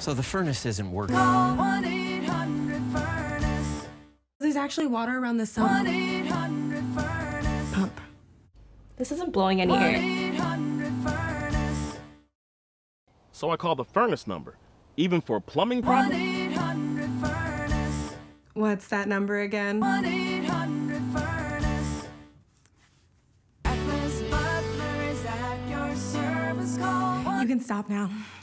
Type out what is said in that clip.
So the furnace isn't working. Call 1-800-FURNACE. There's actually water around the sump. 1-800-FURNACE. Pump. This isn't blowing any air. 1-800-FURNACE. So I called the furnace number, even for plumbing problems. 1-800-FURNACE. What's that number again? 1-800-FURNACE. Atlas Butler is at your service. Call You can stop now.